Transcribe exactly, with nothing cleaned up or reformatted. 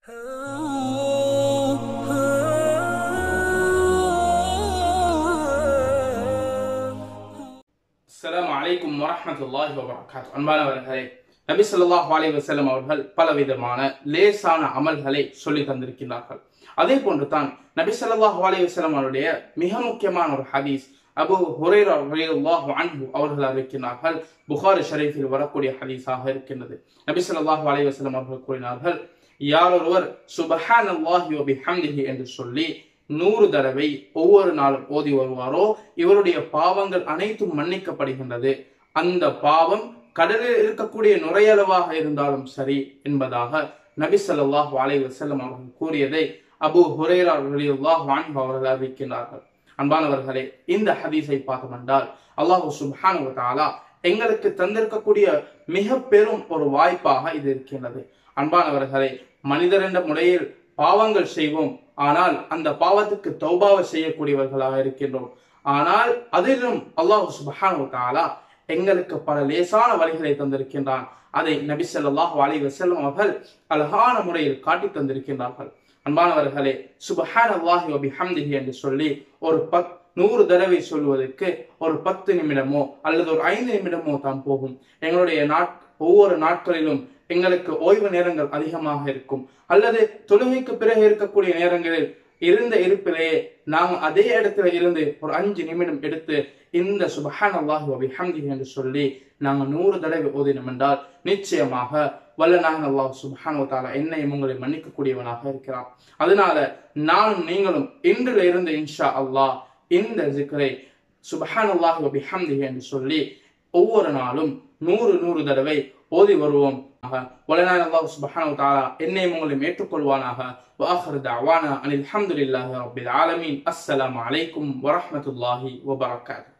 அஸ்ஸலாமு அலைக்கும் வரஹ்மத்துல்லாஹி வபரகாத்துஹு. அன்பானவர்களே, நபி ஸல்லல்லாஹு அலைஹி வஸல்லம் அவர்கள் பலவிதமான லேசான அமல்களை சொல்லி தந்திருக்கிறார்கள். அதே போன்று தான் நபி ஸல்லல்லாஹு அலைஹி வஸல்லம் அவருடைய மிக முக்கியமான ஒரு ஹதீஸ் அபூ ஹுரைரா ரலியல்லாஹு அன்ஹு அவர்கள் அறிவிக்கிறார்கள். புகாரி ஷரீஃபில் வரக்கூடிய ஹதீஸாக இருக்கின்றது. நபி ஸல்லல்லாஹு அலைஹி வஸல்லம் அவர்கள் கூறினார்கள், யாரொருவர் சுப்ஹானல்லாஹி வ பிஹம்திஹி என்று சொல்லி நூறு தடவை ஒவ்வொரு நாளும் ஓதி வருவாரோ இவருடைய பாவங்கள் அனைத்தும் மன்னிக்கப்படுகின்றது. அந்த பாவம் கடலில் இருக்கக்கூடிய நுரையளவாக இருந்தாலும் சரி என்பதாக நபி ஸல்லல்லாஹு அலைஹி வஸல்லம் அவர்கள் கூறியதை அபூ ஹுரைரா ரலியல்லாஹு அன்ஹு அவர்கள் அறிவிக்கிறார்கள். அன்பானவர்களே, இந்த ஹதீஸை பார்த்தோம் என்றால் அல்லாஹ் சுப்ஹானஹு வ தஆலா எங்களுக்கு தந்திருக்கக்கூடிய மிக பெரும் ஒரு வாய்ப்பாக இது இருக்கின்றது. அன்பானவர்களே, மனிதர் என்ற முறையில் பாவங்கள் செய்வோம், ஆனால் அந்த பாவத்துக்கு தௌபாவை செய்யக்கூடியவர்களாக இருக்கின்றோம். ஆனால் அதிலும் அல்லாஹ் சுப்ஹானஹு வ தஆலா எங்களுக்கு பல லேசான வழிகளை தந்திருக்கின்றான். அதை நபி ஸல்லல்லாஹு அலைஹி வஸல்லம் அவர்கள் அழகான முறையில் காட்டி தந்திருக்கின்றார்கள். அன்பானவர்களே, சுப்ஹானல்லாஹி வ பிஹம்திஹி என்று சொல்லி ஒரு பத் நூறு தடவை சொல்வதற்கு ஒரு பத்து நிமிடமோ அல்லது ஒரு ஐந்து நிமிடமோ தான் போகும். எங்களுடைய நாட் ஒவ்வொரு நாட்களிலும் எங்களுக்கு ஓய்வு நேரங்கள் அதிகமாக இருக்கும், அல்லது தொழுகைக்கு பிறகு இருக்கக்கூடிய நேரங்களில் இருந்த இருப்பிலேயே நாம் அதே இடத்துல இருந்து ஒரு அஞ்சு நிமிடம் எடுத்து இந்த சுப்ஹானல்லாஹி வ பிஹம்திஹி என்று சொல்லி நாங்கள் நூறு தடவை ஓதினோம் என்றால் நிச்சயமாக வல்லநாயன் அல்லாஹ் சுப்ஹானஹு வ தஆலா என்னையும் உங்களை மன்னிக்கக்கூடியவனாக இருக்கிறான். அதனால நானும் நீங்களும் இன்றில் இருந்து இன்ஷா அல்லாஹ் இந்த ஜிக்ரை சுப்ஹானல்லாஹி வ பிஹம்திஹி என்று சொல்லி ஒவ்வொரு நாளும் நூறு நூறு தடவை ஓதி வருவோம். வல்லநாயன் அல்லாஹ் சுப்ஹானஹு வ தஆலா என்னையும் உங்களையும் ஏற்றுக்கொள்வானாக. வஆகிரு தஅவானா அனில் ஹம்துலில்லாஹி ரப்பில் ஆலமீன். அஸ்ஸலாமு அலைக்கும் வரஹ்மத்துல்லாஹி வபரகாத்துஹு.